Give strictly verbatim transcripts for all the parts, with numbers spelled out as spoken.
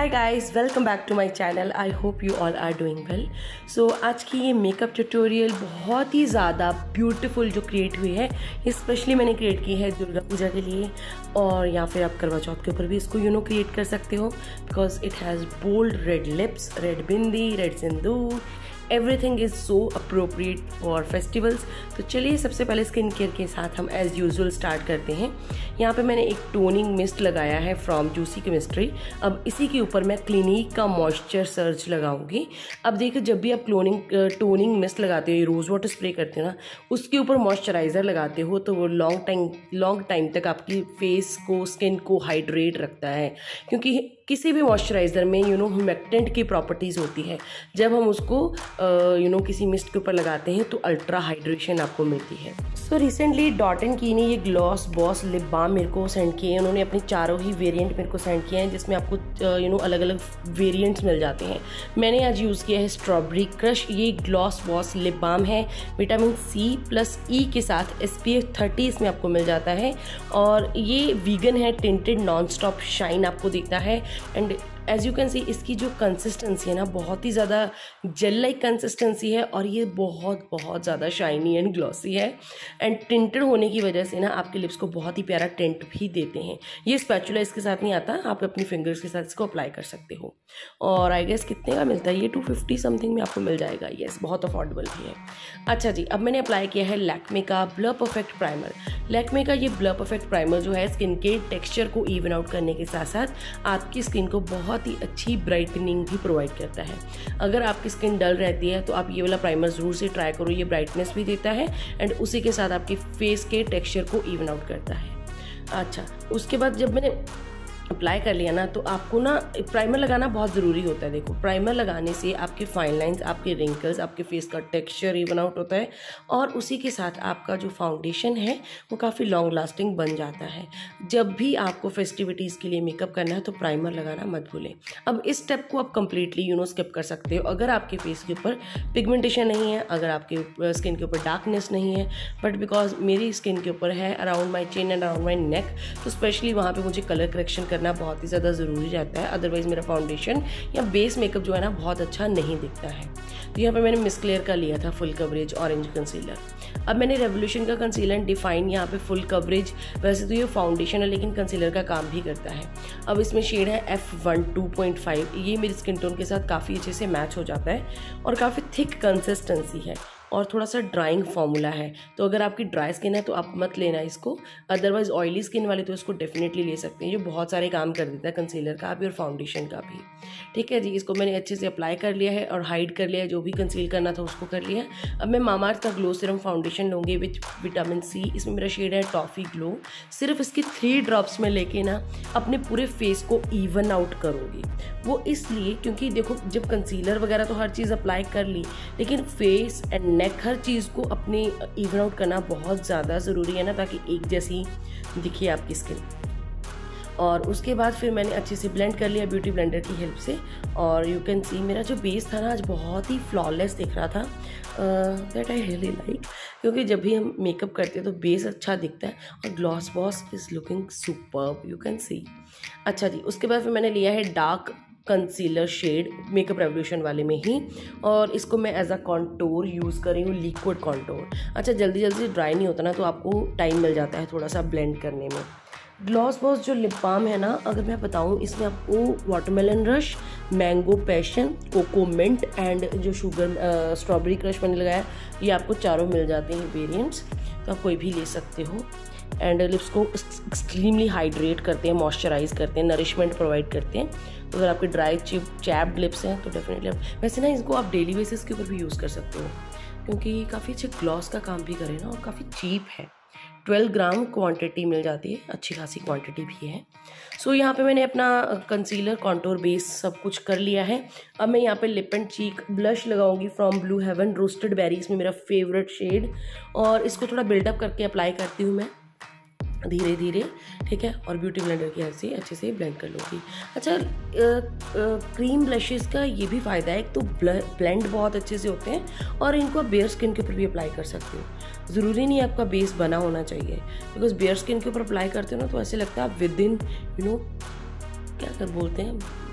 Hi guys, welcome back to my channel. I hope you all are doing well. So आज की ये makeup tutorial बहुत ही ज़्यादा beautiful जो क्रिएट हुई है, ये स्पेशली मैंने क्रिएट की है दुर्गा पूजा के लिए, और या फिर आप करवा चौथ के ऊपर भी इसको यू नो क्रिएट कर सकते हो, because it has bold red lips, red bindi, red sindoor, everything is so appropriate for festivals. तो चलिए सबसे पहले स्किन केयर के साथ हम एज़ यूजुअल स्टार्ट करते हैं। यहाँ पे मैंने एक टोनिंग मिस्ट लगाया है फ्रॉम जूसी केमिस्ट्री। अब इसी के ऊपर मैं क्लिनिक का मॉइस्चर सर्च लगाऊंगी। अब देखिए, जब भी आप क्लोनिंग टोनिंग मिस्ट लगाते हो, ये रोज़ वाटर स्प्रे करते हो ना, उसके ऊपर मॉइस्चराइज़र लगाते हो तो वो लॉन्ग टाइम लॉन्ग टाइम तक आपकी फेस को, स्किन को हाइड्रेट रखता है, क्योंकि किसी भी मॉइस्चराइज़र में यू नो ह्यूमेक्टेंट की प्रॉपर्टीज़ होती है। जब हम उसको यू नो किसी मिस्ट के ऊपर लगाते हैं तो अल्ट्रा हाइड्रेशन आपको मिलती है। सो रिसेंटली डॉट एंड की ने ये ग्लॉस बॉस लिप बाम मेरे को सेंड किए हैं। उन्होंने अपनी चारों ही वेरिएंट मेरे को सेंड किए हैं, जिसमें आपको यू नो अलग अलग वेरिएंट्स मिल जाते हैं। मैंने आज यूज़ किया है स्ट्रॉबेरी क्रश। ये ग्लॉस बॉस लिप बाम है, विटामिन सी प्लस ई के साथ एस पी एफ थर्टी इसमें आपको मिल जाता है, और ये वीगन है, टिंटेड, नॉन स्टॉप शाइन आपको दिखता है। And as you can see इसकी जो कंसिस्टेंसी है ना, बहुत ही ज़्यादा जेल लाइक कंसिस्टेंसी है, और ये बहुत बहुत ज़्यादा शाइनी एंड ग्लॉसी है। एंड टिंटेड होने की वजह से ना आपके लिप्स को बहुत ही प्यारा टिंट भी देते हैं। ये स्पैचुला इसके साथ नहीं आता, आप अपनी फिंगर्स के साथ इसको अप्लाई कर सकते हो। और आई गेस कितने का मिलता है ये, टू फिफ्टी समथिंग में आपको मिल जाएगा। येस, बहुत अफोर्डेबल भी है। अच्छा जी, अब मैंने अप्लाई किया है लैक्मे का ब्लर परफेक्ट प्राइमर। लैक्मे का ये ब्लर परफेक्ट प्राइमर जो है स्किन के टेक्सचर को इवन आउट करने के साथ साथ आपकी स्किन को बहुत ही अच्छी ब्राइटनिंग भी प्रोवाइड करता है। अगर आपकी स्किन डल रहती है तो आप ये वाला प्राइमर ज़रूर से ट्राई करो। ये ब्राइटनेस भी देता है एंड उसी के साथ आपकी फेस के टेक्सचर को इवन आउट करता है। अच्छा, उसके बाद जब मैंने अप्लाई कर लिया ना, तो आपको ना प्राइमर लगाना बहुत ज़रूरी होता है। देखो, प्राइमर लगाने से आपके फाइन लाइंस, आपके रिंकल्स, आपके फेस का टेक्सचर इवन आउट होता है, और उसी के साथ आपका जो फाउंडेशन है वो काफ़ी लॉन्ग लास्टिंग बन जाता है। जब भी आपको फेस्टिविटीज़ के लिए मेकअप करना है तो प्राइमर लगाना मत भूलें। अब इस स्टेप को आप कंप्लीटली यू नो स्किप कर सकते हो अगर आपके फेस के ऊपर पिगमेंटेशन नहीं है, अगर आपके स्किन के ऊपर डार्कनेस नहीं है। बट बिकॉज मेरी स्किन के ऊपर है around my chin and around my neck, तो स्पेशली वहाँ पर मुझे कलर करेक्शन करना बहुत ही ज़्यादा ज़रूरी रहता है। अदरवाइज़ मेरा फाउंडेशन या बेस मेकअप जो है ना बहुत अच्छा नहीं दिखता है। तो यहाँ पे मैंने मिस क्लियर का लिया था फुल कवरेज ऑरेंज कंसीलर। अब मैंने रेवोल्यूशन का कंसीलर डिफाइन यहाँ पे फुल कवरेज, वैसे तो ये फाउंडेशन है लेकिन कंसीलर का काम भी करता है। अब इसमें शेड है F one two point five. ये मेरी स्किन टोन के साथ काफ़ी अच्छे से मैच हो जाता है और काफ़ी थिक कंसिस्टेंसी है और थोड़ा सा ड्राइंग फार्मूला है। तो अगर आपकी ड्राई स्किन है तो आप मत लेना इसको, अदरवाइज ऑयली स्किन वाले तो इसको डेफिनेटली ले सकते हैं। ये बहुत सारे काम कर देता है कंसीलर का भी और फाउंडेशन का भी। ठीक है जी, इसको मैंने अच्छे से अप्लाई कर लिया है और हाइड कर लिया है, जो भी कंसील करना था उसको कर लिया। अब मैं मामाअर्थ का ग्लो सीरम फाउंडेशन लूँगी विथ विटामिन सी। इसमें मेरा शेड है टॉफ़ी ग्लो। सिर्फ इसकी थ्री ड्रॉप्स में लेके ना अपने पूरे फेस को इवन आउट करूँगी। वो इसलिए क्योंकि देखो, जब कंसीलर वगैरह तो हर चीज़ अप्लाई कर ली, लेकिन फेस एंड नेक हर चीज़ को अपने इवन आउट करना बहुत ज़्यादा ज़रूरी है ना, ताकि एक जैसी दिखे आपकी स्किन। और उसके बाद फिर मैंने अच्छे से ब्लेंड कर लिया ब्यूटी ब्लेंडर की हेल्प से, और यू कैन सी मेरा जो बेस था ना आज बहुत ही फ्लॉलेस दिख रहा था। दैट आई रियली लाइक, क्योंकि जब भी हम मेकअप करते हैं तो बेस अच्छा दिखता है, और gloss boss is looking superb, you can see. अच्छा जी, उसके बाद फिर मैंने लिया है dark concealer shade makeup revolution वाले में ही, और इसको मैं एज अ कॉन्टोर यूज़ कर रही हूँ, लिक्विड कॉन्टोर। अच्छा, जल्दी जल्दी से ड्राई नहीं होता ना, तो आपको टाइम मिल जाता है थोड़ा सा ब्लेंड करने में। ग्लॉस बॉस जो लिप बाम है ना, अगर मैं बताऊँ, इसमें आपको watermelon rush, mango passion, coco mint and जो शुगर स्ट्रॉबेरी क्रश मैंने लगाया, ये आपको चारों मिल जाते हैं वेरिएंट्स, तो आप कोई भी ले सकते हो। एंड लिप्स को एक्सट्रीमली हाइड्रेट करते हैं, मॉइस्चराइज करते हैं, नरिशमेंट प्रोवाइड करते हैं। तो अगर आपके ड्राई चिप चैप्ड लिप्स हैं तो डेफिनेटली आप, वैसे ना इसको आप डेली बेसिस के ऊपर भी यूज़ कर सकते हो, क्योंकि काफ़ी अच्छे ग्लॉस का काम भी करे ना, और काफ़ी चीप है। ट्वेल्व ग्राम क्वांटिटी मिल जाती है, अच्छी खासी क्वांटिटी भी है। सो so, यहाँ पे मैंने अपना कंसीलर, कॉन्टोर, बेस सब कुछ कर लिया है। अब मैं यहाँ पे लिप एंड चीक ब्लश लगाऊंगी from blue heaven roasted berries में, मेरा फेवरेट शेड, और इसको थोड़ा बिल्डअप करके अप्लाई करती हूँ मैं धीरे धीरे। ठीक है, और ब्यूटी ब्लेंडर की हेल्प से अच्छे से ब्लेंड कर लूँगी। अच्छा, आ, आ, क्रीम ब्लशेस का ये भी फ़ायदा है, एक तो ब्लेंड बहुत अच्छे से होते हैं, और इनको आप बेयर स्किन के ऊपर भी अप्लाई कर सकते हो। ज़रूरी नहीं आपका बेस बना होना चाहिए, बिकॉज बेयर स्किन के ऊपर अप्लाई करते हो ना तो ऐसे लगता है आप विद इन यू नो क्या कर बोलते हैं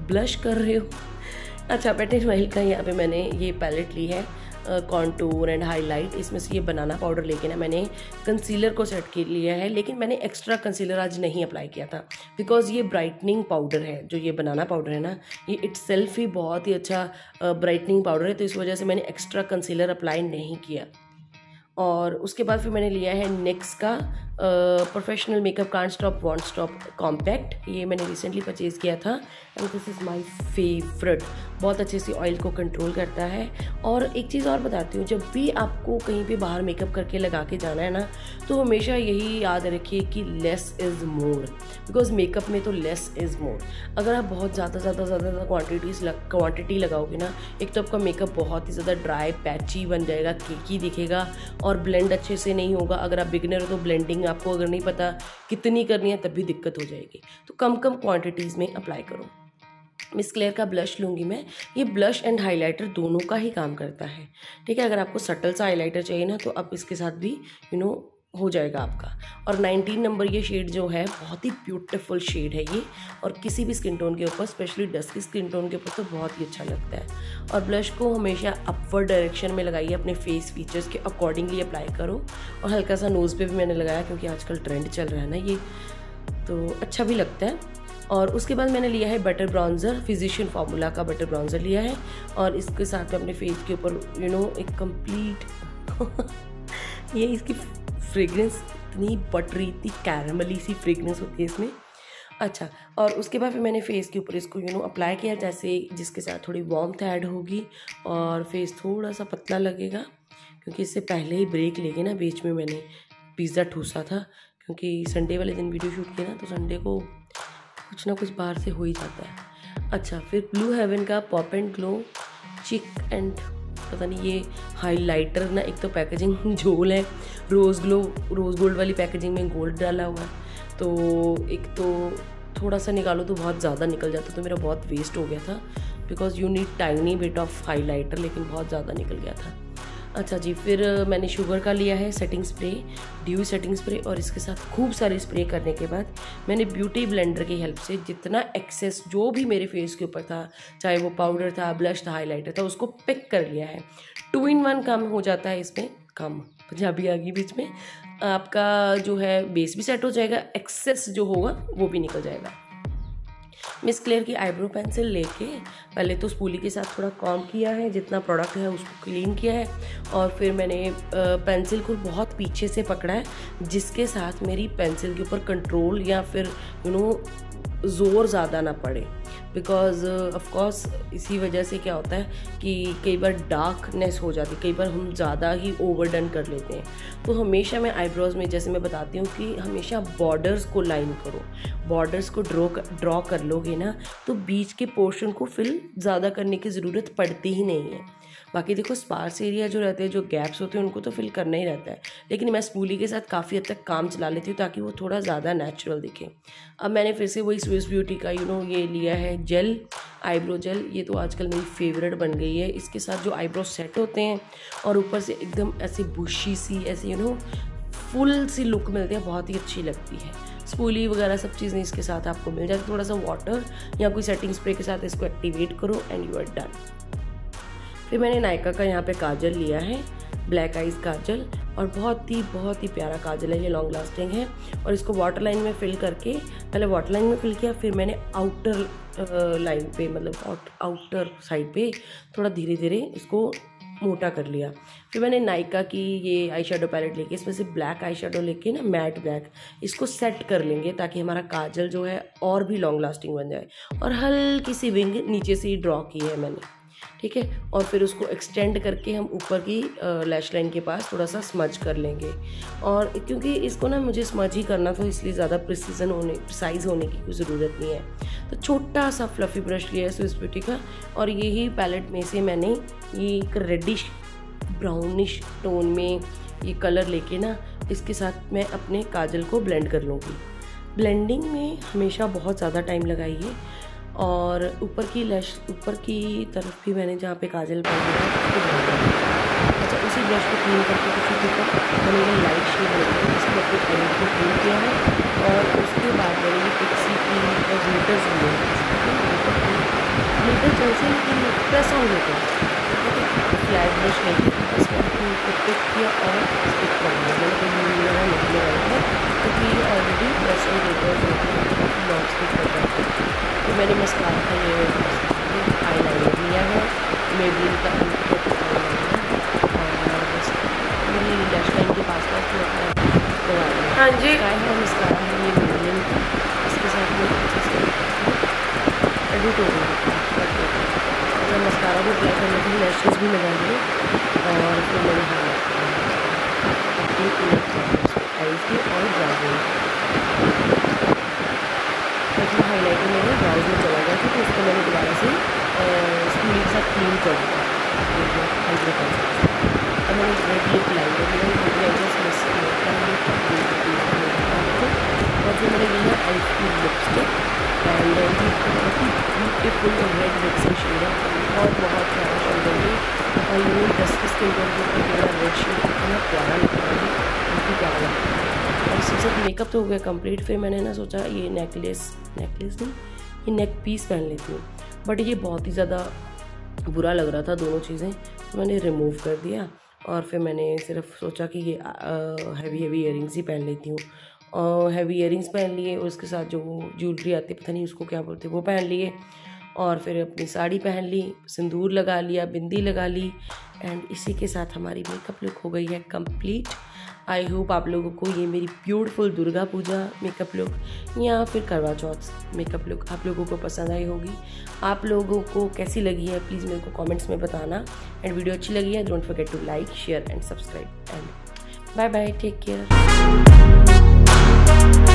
ब्लश कर रहे हो। अच्छा, वेट एंड वाइल्ड का यहाँ पे मैंने ये पैलेट ली है कॉन्टूर एंड हाईलाइट। इसमें से ये बनाना पाउडर लेके ना मैंने कंसीलर को सेट कर लिया है, लेकिन मैंने एक्स्ट्रा कंसीलर आज नहीं अप्लाई किया था बिकॉज ये ब्राइटनिंग पाउडर है। जो ये बनाना पाउडर है ना, ये इट्सेल्फ ही बहुत ही अच्छा ब्राइटनिंग पाउडर है, तो इस वजह से मैंने एक्स्ट्रा कंसीलर अप्लाई नहीं किया। और उसके बाद फिर मैंने लिया है निक्स का professional makeup can't stop won't stop compact. ये मैंने रिसेंटली परचेज़ किया था and this is my favourite. बहुत अच्छे से ऑयल को कंट्रोल करता है। और एक चीज़ और बताती हूँ, जब भी आपको कहीं पे बाहर मेकअप करके लगा के जाना है ना, तो हमेशा यही याद रखिए कि less is more, because makeup में तो लेस इज़ मोर। अगर आप बहुत ज़्यादा ज़्यादा ज़्यादा क्वान्टिटीज़ क्वान्टिटी लगाओगे ना, एक तो आपका मेकअप बहुत ही ज़्यादा ड्राई पैची बन जाएगा, केकी दिखेगा और ब्लेंड अच्छे से नहीं होगा। अगर आप बिगिनर हो तो ब्लेंडिंग आपको अगर नहीं पता कितनी करनी है तब भी दिक्कत हो जाएगी। तो कम कम क्वांटिटीज़ में अप्लाई करो। मिस क्लेयर का ब्लश लूँगी मैं। ये ब्लश एंड हाइलाइटर दोनों का ही काम करता है, ठीक है। अगर आपको सटल सा हाइलाइटर चाहिए ना, तो आप इसके साथ भी यू नो हो जाएगा आपका। और नाइनटीन नंबर ये शेड जो है बहुत ही ब्यूटीफुल शेड है ये, और किसी भी स्किन टोन के ऊपर, स्पेशली डस्की स्किन टोन के ऊपर तो बहुत ही अच्छा लगता है। और ब्लश को हमेशा अपवर्ड डायरेक्शन में लगाइए, अपने फेस फीचर्स के अकॉर्डिंगली अप्लाई करो। और हल्का सा नोज़ पे भी मैंने लगाया क्योंकि आजकल ट्रेंड चल रहा है ना ये, तो अच्छा भी लगता है। और उसके बाद मैंने लिया है बटर ब्राउन्ज़र, फिजिशियन फार्मूला का बटर ब्राउन्ज़र लिया है, और इसके साथ में अपने फेस के ऊपर यू नो एक कंप्लीट ये इसकी फ्रेग्रेंस इतनी बटरी, इतनी कैरमली सी फ्रेग्रेंस होती है इसमें। अच्छा, और उसके बाद फिर मैंने फेस के ऊपर इसको यू नो अप्लाई किया, जैसे जिसके साथ थोड़ी वार्मथ ऐड होगी और फेस थोड़ा सा पतला लगेगा, क्योंकि इससे पहले ही ब्रेक लेके ना बीच में मैंने पिज़्ज़ा ठूसा था, क्योंकि संडे वाले दिन वीडियो शूट किया ना, तो संडे को कुछ ना कुछ बाहर से हो ही जाता है। अच्छा, फिर ब्लू हेवन का pop and glow cheek and पता नहीं ये हाइलाइटर ना, एक तो पैकेजिंग झोल है, रोज़ ग्लो रोज़ गोल्ड वाली पैकेजिंग में गोल्ड डाला हुआ है, तो एक तो थोड़ा सा निकालो तो बहुत ज़्यादा निकल जाता, तो मेरा बहुत वेस्ट हो गया था because you need tiny bit of highlighter, लेकिन बहुत ज़्यादा निकल गया था। अच्छा जी, फिर मैंने शुगर का लिया है setting spray, dew setting spray, और इसके साथ खूब सारे स्प्रे करने के बाद मैंने ब्यूटी ब्लेंडर की हेल्प से जितना एक्सेस जो भी मेरे फेस के ऊपर था, चाहे वो पाउडर था, ब्लश था, हाइलाइटर था, उसको पिक कर लिया है। टू इन वन काम हो जाता है इसमें, कम पंजाबी आ गई बीच में, आपका जो है बेस भी सेट हो जाएगा, एक्सेस जो होगा वो भी निकल जाएगा। मिस क्लेयर की आईब्रो पेंसिल लेके पहले तो स्पूली के साथ थोड़ा कॉम किया है, जितना प्रोडक्ट है उसको क्लीन किया है, और फिर मैंने पेंसिल को बहुत पीछे से पकड़ा है, जिसके साथ मेरी पेंसिल के ऊपर कंट्रोल या फिर यू नो ज़ोर ज़्यादा ना पड़े, बिकॉज ऑफ कोर्स इसी वजह से क्या होता है कि कई बार डार्कनेस हो जाती है, कई बार हम ज़्यादा ही ओवरडन कर लेते हैं। तो हमेशा मैं आईब्रोज़ में जैसे मैं बताती हूँ कि हमेशा बॉर्डर्स को लाइन करो, बॉर्डर्स को ड्रॉ ड्रॉ कर लोगे ना, तो बीच के पोर्शन को फिल ज़्यादा करने की ज़रूरत पड़ती ही नहीं है। बाकी देखो स्पार्स एरिया जो रहते हैं, जो गैप्स होते हैं, उनको तो फिल करना ही रहता है, लेकिन मैं स्पूली के साथ काफ़ी हद तक काम चला लेती हूँ ताकि वो थोड़ा ज़्यादा नेचुरल दिखे। अब मैंने फिर से वही स्विस ब्यूटी का यू नो ये लिया है जेल, आईब्रो जेल। ये तो आजकल मेरी फेवरेट बन गई है। इसके साथ जो आईब्रो सेट होते हैं और ऊपर से एकदम ऐसे बुशी सी ऐसे यू नो फुल सी लुक मिलती है, बहुत ही अच्छी लगती है। स्पूली वगैरह सब चीज़ें इसके साथ आपको मिल जाती है। थोड़ा सा वाटर या कोई सेटिंग स्प्रे के साथ इसको एक्टिवेट करो एंड यू आर डन। फिर मैंने नायका का यहाँ पे काजल लिया है, ब्लैक आइज काजल, और बहुत ही बहुत ही प्यारा काजल है, ये लॉन्ग लास्टिंग है। और इसको वाटर लाइन में फिल करके, पहले वाटर लाइन में फिल किया, फिर मैंने आउटर लाइन पे मतलब आउटर साइड पे थोड़ा धीरे धीरे इसको मोटा कर लिया। फिर मैंने नायका की ये आई शेडो पैलेट लेके इसमें से ब्लैक आई शेडो लेके ना मैट ब्लैक इसको सेट कर लेंगे ताकि हमारा काजल जो है और भी लॉन्ग लास्टिंग बन जाए। और हल्की सी विंग नीचे से ही ड्रॉ की है मैंने, ठीक है। और फिर उसको एक्सटेंड करके हम ऊपर की लैश लाइन के पास थोड़ा सा स्मज कर लेंगे। और क्योंकि इसको ना मुझे स्मज ही करना था, इसलिए ज़्यादा प्रिसीजन होने प्रिसाइज होने की कोई ज़रूरत नहीं है। तो छोटा सा फ्लफ़ी ब्रश लिया है स्विस ब्यूटी का, और यही पैलेट में से मैंने ये एक रेडिश ब्राउनिश टोन में ये कलर लेके ना इसके साथ मैं अपने काजल को ब्लेंड कर लूँगी। ब्लेंडिंग में हमेशा बहुत ज़्यादा टाइम लगाइए। और ऊपर की लैश ऊपर की तरफ भी मैंने जहाँ पे काजल पा दिया अच्छा उसी ब्रश को क्लीन करके किसी के ऊपर मैंने लाइट शेड लेके इसको अपने पैलेट को क्लीन किया है। और उसके बाद मैंने ये पिक्सी की ग्लिटर्स लिए है जैसे प्रेस ऑन लेते हैं, ठीक है। फ्लैट ब्रश लेके इसमें को पिक किया और स्टिक कर दिया। मैंने कोई यूज वगैरह नहीं लगाया है क्योंकि ये ऑलरेडी प्रेस ऑन पेपर्स होते हैं, काफ़ी लॉन्ग स्टिक कर जाते हैं। तो मैंने मस्कारा का ये आई लाइनर लिया है, मेबलिन का अनकट आई लाइनर, और बस मेरी लैश लाइन के पास पास जो अपना लगा दिया। हाँ जी, है मस्कारा है ये मेबलिन का, इसके साथ में अच्छे से एडिट हो गया। मैं मस्कारा भी अप्लाई करने के लिए लैशेस भी लगा लिए और फिर मैंने हाईलाइट आईज की और ब्राउज में हाईलाइटर मेरे ब्राउज में चला गया था, तो उसको मैंने दोबारा से स्पूली के साथ क्लीन कर दिया आईब्रो पेंसिल। और मैंने रेड लिप लाइनर लिया, रेड लाइनर मिस और फिर मैंने लिया आईज की lipstick and beautiful red mixing shade है, बहुत बहुत प्यारा शेड है। और ये डस्टी स्किन टोन के ऊपर मेरा रेड शेड इतना प्यारा लगता है, बहुत प्यारा लगता है। और इसके साथ मेकअप तो हो गया कंप्लीट। फिर मैंने ना सोचा ये नेकलेस नेकलेस नहीं ये नेक पीस पहन लेती हूँ, बट ये बहुत ही ज़्यादा बुरा लग रहा था दोनों चीज़ें, तो मैंने रिमूव कर दिया। और फिर मैंने सिर्फ सोचा कि ये हैवी हैवी इयरिंग्स ही पहन लेती हूँ, और हैवी इयरिंग्स पहन लिए, और उसके साथ जो ज्वेलरी आती है पता नहीं उसको क्या बोलते हैं वो पहन लिए, और फिर अपनी साड़ी पहन ली, सिंदूर लगा लिया, बिंदी लगा ली, एंड इसी के साथ हमारी मेकअप लुक हो गई है कंप्लीट। आई होप आप लोगों को ये मेरी beautiful Durga Puja makeup look या फिर करवा चौथ मेकअप लुक आप लोगों को पसंद आई होगी। आप लोगों को कैसी लगी है प्लीज़ मेरे को कमेंट्स में बताना, एंड वीडियो अच्छी लगी है don't forget to like share and subscribe, and bye bye, take care.